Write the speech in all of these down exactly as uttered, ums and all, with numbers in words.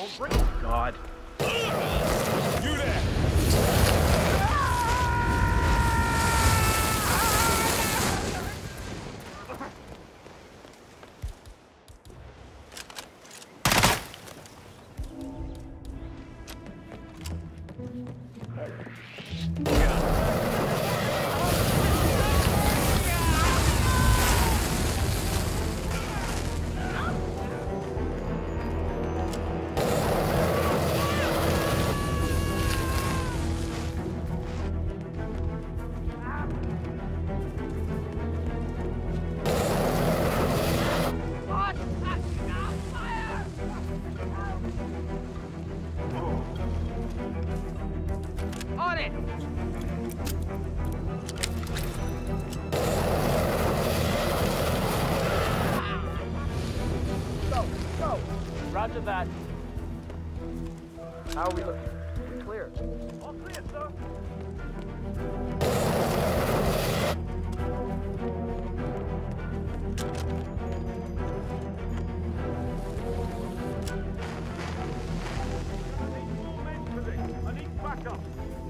God. You there! Roger that. How are we looking? We clear. All clear, sir. I need more men for this. I need backup.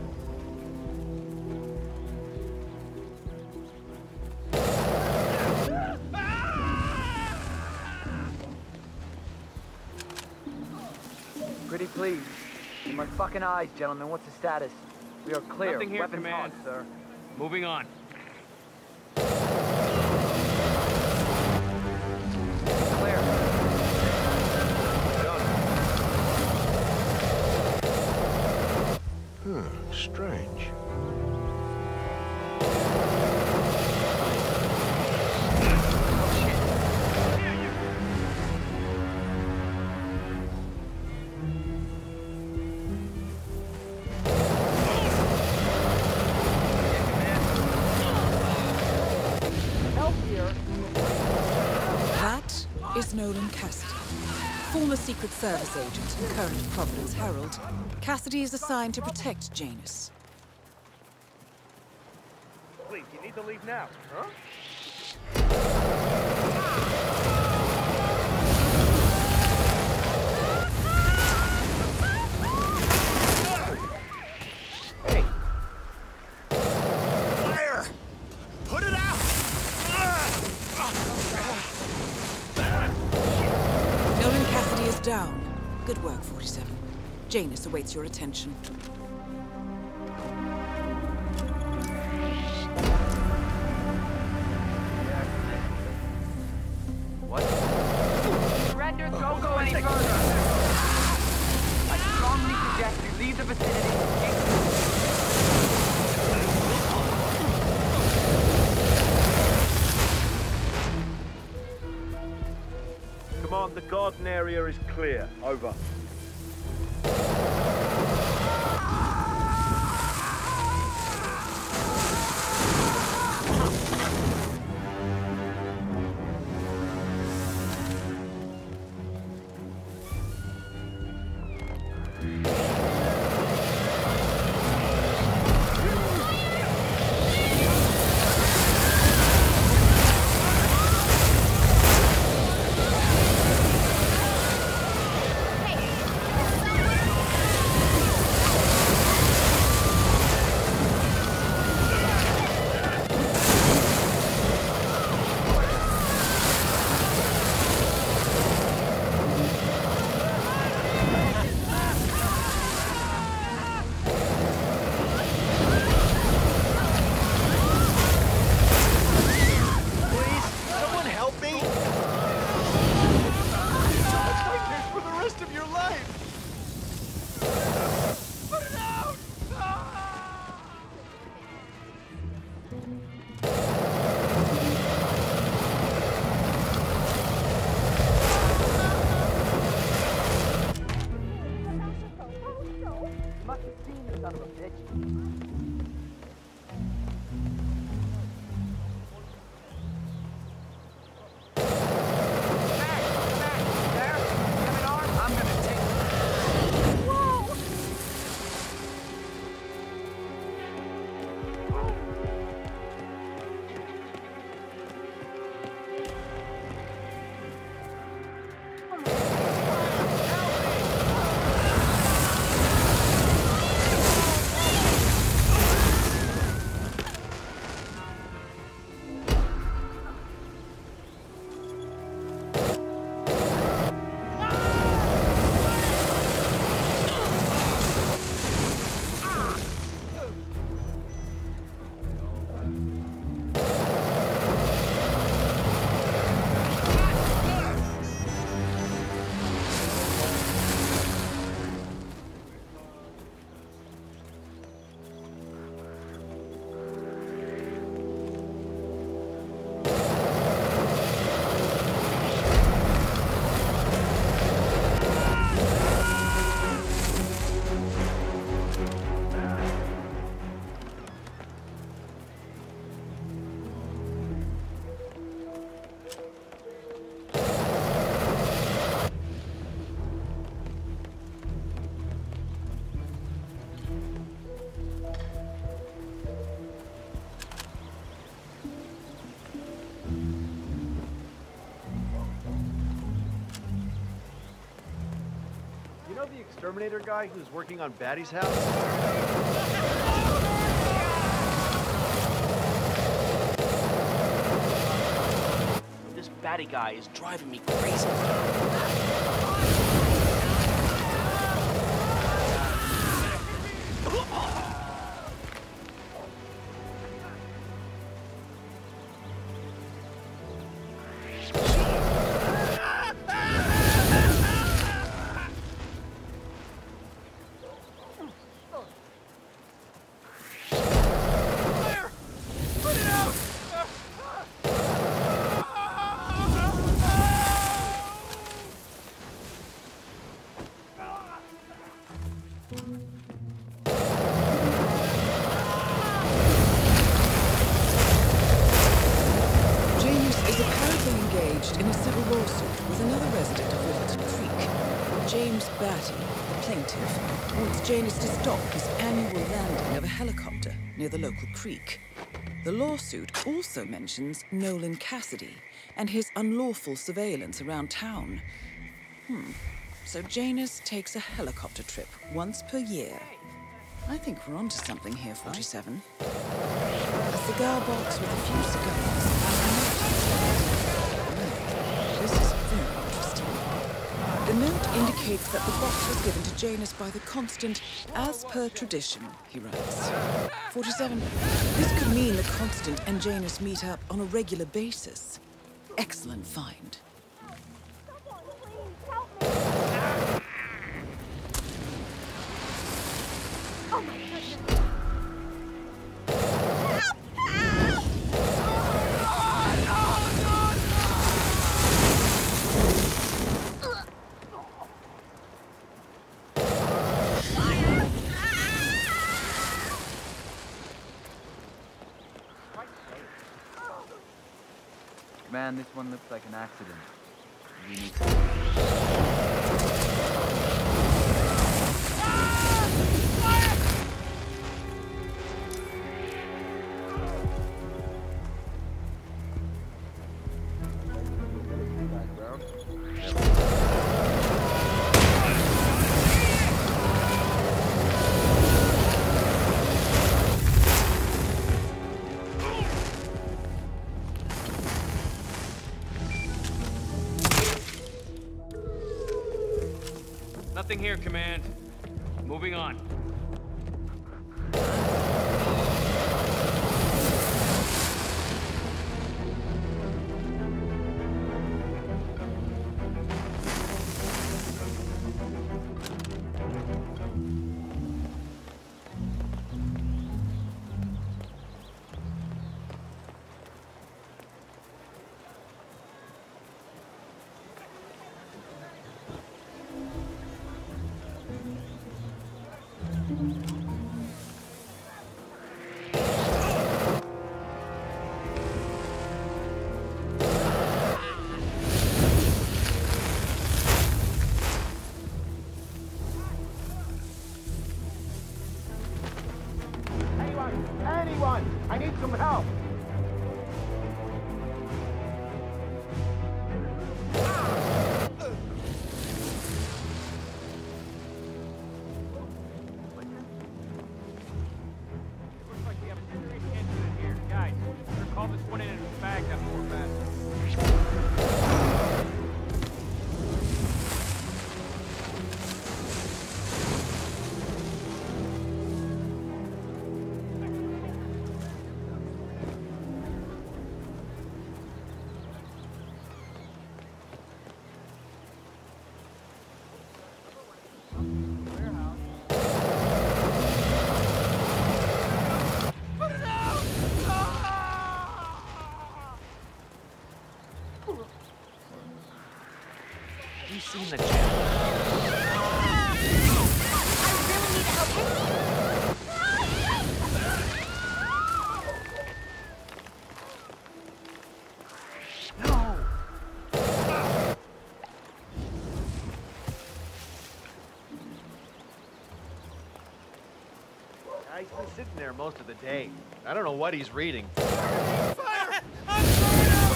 Pretty please. In my fucking eyes, gentlemen, what's the status? We are clear. Nothing here, Weapons Command. on, sir. Moving on. Clear. Hmm, strange. Is Nolan Cassidy, former Secret Service agent and current Providence Herald. Cassidy is assigned to protect Janus. Please, you need to leave now, huh? Hey. Fire! Put it out! Nolan Cassidy is down. Good work, forty-seven. Janus awaits your attention. What? Surrender, don't go any further! I strongly suggest you leave the vicinity. Command, the garden area is clear. Over. Exterminator guy who's working on Batty's house? This Batty guy is driving me crazy. In a civil lawsuit with another resident of Riverton Creek. James Batty, the plaintiff, wants Janus to stop his annual landing of a helicopter near the local creek. The lawsuit also mentions Nolan Cassidy and his unlawful surveillance around town. Hmm. So Janus takes a helicopter trip once per year. I think we're onto something here, forty-seven. A cigar box with a few cigars. This is very interesting. The note indicates that the box was given to Janus by the Constant, as per tradition, he writes. forty-seven. This could mean the Constant and Janus meet up on a regular basis. Excellent find. Someone, please, help me. Oh my goodness. Man, this one looks like an accident. We need to... Nothing here, Command. Moving on. Anyone! I need some help! Looks like we have a serious incident here. Guys, better call this one in and bag that poor bastard. You seen the I jet? really need to help him. No! Guy's been sitting there most of the day. I don't know what he's reading. Fire! I'm throwing out!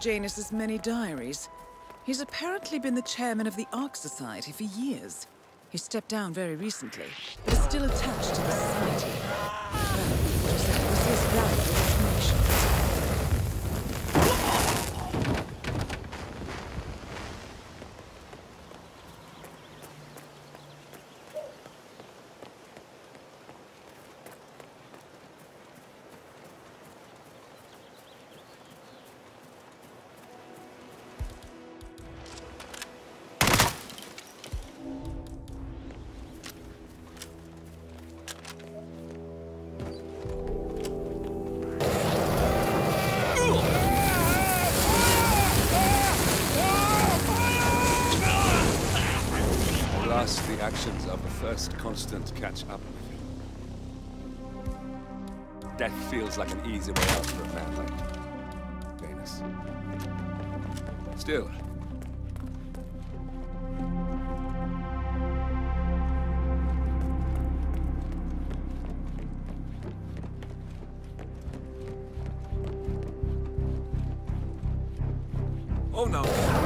Janus's many diaries. He's apparently been the chairman of the Ark Society for years. He stepped down very recently, but is still attached to the society. Well, just that it was his valuable information. The actions of the first constant catch up with you. Death feels like an easy way out for a man like Janus. Still, oh no!